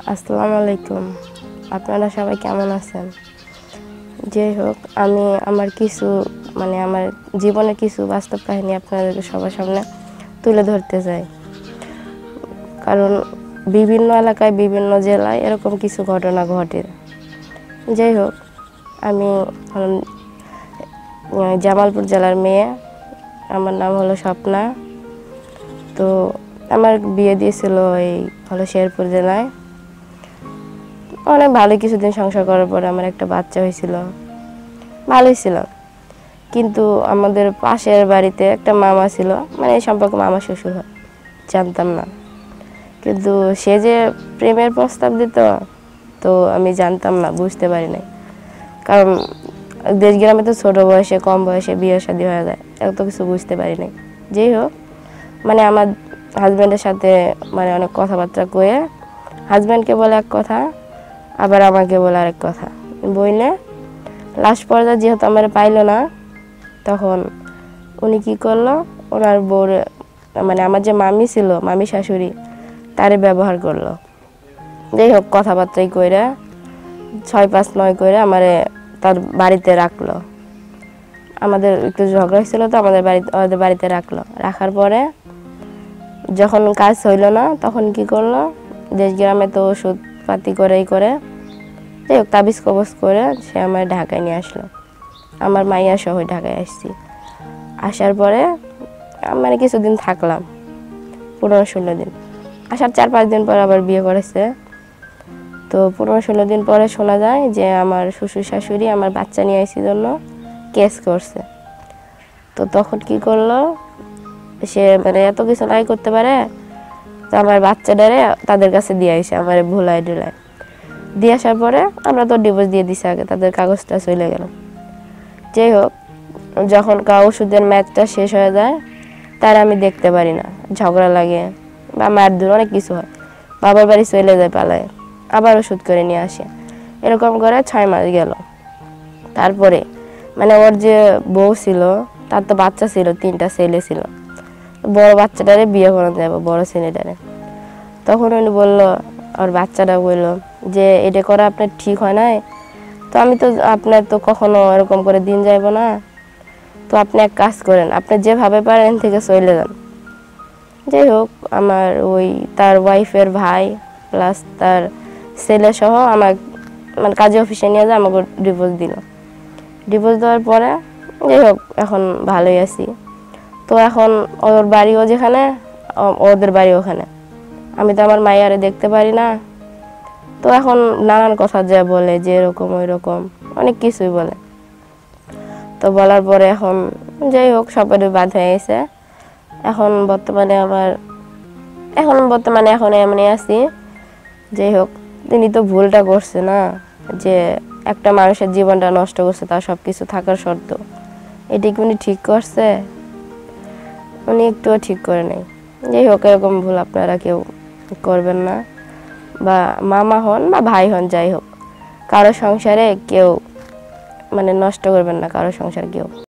আসসালামু আলাইকুম। আপনারা সবাই কেমন আছেন? যাই হোক, আমি আমার জীবনের কিছু বাস্তব কাহিনী আপনাদেরকে সবার সামনে তুলে ধরতে চাই। কারণ বিভিন্ন এলাকায়, বিভিন্ন জেলায় এরকম কিছু ঘটনা ঘটে। যাই হোক, আমি জামালপুর জেলার মেয়ে। আমার নাম হলো স্বপ্না। তো আমার বিয়ে দিয়েছিল শেরপুর জেলায়। অনেক ভালো কিছুদিন সংসার করার পরে আমার একটা বাচ্চা হয়েছিল, ভালোই ছিল। কিন্তু আমাদের পাশের বাড়িতে একটা মামা ছিল, এই সম্পর্কে মামা শ্বশুর হয়, জানতাম না। কিন্তু সে যে প্রেমের প্রস্তাব দিত, তো আমি জানতাম না, বুঝতে পারি নাই। কারণ দেশ গ্রামে তো ছোটো বয়সে, কম বয়সে বিয়ে শাদী হয়ে যায়, এত কিছু বুঝতে পারি নাই। যাই হোক, আমার হাজব্যান্ডের সাথে অনেক কথাবার্তা কয়ে হাজব্যান্ডকে বলে এক কথা, আবার আমাকে বলে আরেক কথা বইলে লাস্ট পর্যায়ে যেহেতু আমার পাইল না, তখন উনি কি করলো, ওনার বউর আমার যে মামি ছিল, মামি শাশুড়ি, তারে ব্যবহার করলো। যাই হোক, কথাবার্তাই কইরা 6-5-9 করে আমারে তার বাড়িতে রাখলো। আমাদের একটু ঝগড়া হয়েছিল, তো ওদের বাড়িতে রাখার পরে যখন কাজ হইল না, তখন কি করলো, দেশ গ্রামে তো ওষুধ পাতি করে যাই হোক, তাবিজ কবজ করে সে আমার ঢাকায় নিয়ে আসলো। আমার মাইয়া সহ ঢাকায় আসছি। আসার পরে কিছুদিন থাকলাম, 15-16 দিন। আসার 4-5 দিন পর আবার বিয়ে করেছে। তো 15-16 দিন পরে শোনা যায় যে আমার শ্বশুর শাশুড়ি আমার বাচ্চা নিয়ে আসার জন্য কেস করছে। তো তখন কি করলো, সে এত কিছু নাই করতে পারে, তো আমার বাচ্চাটারে তাদের কাছে দিয়ে আসে, আমার ভুলায় ডুলায় দিয়ে আসার পরে আমরা তো ডিভোর্স দিয়ে দিছি আগে, তাদের কাগজটা চলে গেল। যাই হোক, যখন ওষুধের ম্যাচটা শেষ হয়ে যায়, তার আমি দেখতে পারি না, ঝগড়া লাগে বা মারধর অনেক কিছু হয়। বাবার বাড়ি চলে যায় পালায়, আবার ওষুধ করে নিয়ে আসে। এরকম করে 6 মাস গেল। তারপরে ওর যে বউ ছিল, তার তো বাচ্চা ছিল, 3টা ছেলে ছিল। বড় বাচ্চাটারে বিয়ে করানো যাবো, বড় ছেলেটারে। তখন উনি বললো, আর বাচ্চাটা বললো যে এটা করা আপনার ঠিক হয় নাই, তো আমি তো আপনার তো কখনো এরকম করে দিন যাইব না, তো আপনি এক কাজ করেন, আপনি যেভাবে পারেন থেকে চলে যান। যাই হোক, আমার তার ওয়াইফের ভাই প্লাস তার ছেলে সহ আমার কাজে অফিসে নিয়ে যায়, আমাকে ডিভোর্স দিল। ডিভোর্স দেওয়ার পরে যাই হোক, এখন ভালোই আছি। তো এখন ওর বাড়িও যেখানে, ওদের বাড়ি ওখানে। আমি তো আমার মাইয়ারে দেখতে পারি না। তো এখন নানান কথা যা বলে, যে এরকম ওই রকম অনেক কিছুই বলে। তো বলার পরে এখন যাই হোক, সবারই বাদ হয়ে গেছে। এখন বর্তমানে এমনি আছি। যাই হোক, তিনি তো ভুলটা করছে না, যে একটা মানুষের জীবনটা নষ্ট করছে, তার সবকিছু থাকার শর্ত, এটি কি উনি ঠিক করছে? উনি একটুও ঠিক করে নেই। যাই হোক, এরকম ভুল আপনারা কেউ করবেন না, বা মামা হন বা ভাই হন, যাই হোক, কারো সংসারে কেউ নষ্ট করবেন না, কারো সংসার কেউ।